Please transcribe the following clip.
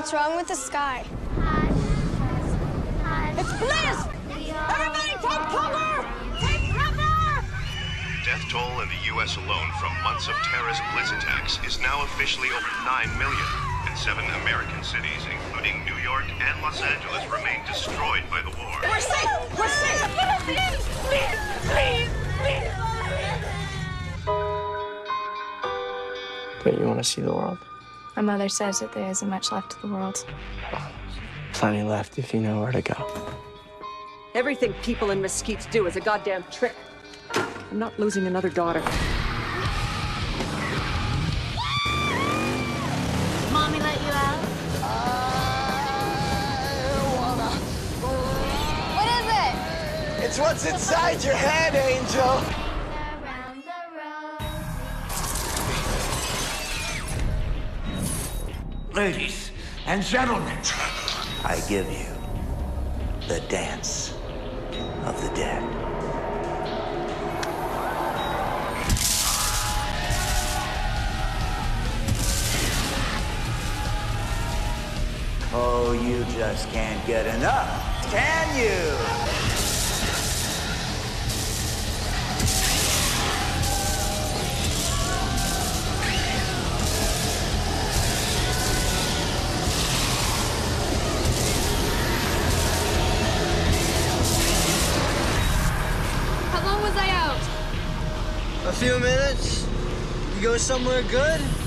What's wrong with the sky? It's Bliss! Everybody take cover! Take cover! Death toll in the U.S. alone from months of terrorist blitz attacks is now officially over 9 million, and 7 American cities, including New York and Los Angeles, remain destroyed by the war. We're safe! We're safe! Please! Please! Please! Please! Don't you want to see the world? My mother says that there isn't much left of the world. Plenty left if you know where to go. Everything people in mesquites do is a goddamn trick. I'm not losing another daughter. Mommy let you out? What is it? It's what's inside your head, Angel. Ladies and gentlemen, I give you the dance of the dead. Oh, you just can't get enough, can you? How long was I out? A few minutes. You go somewhere good?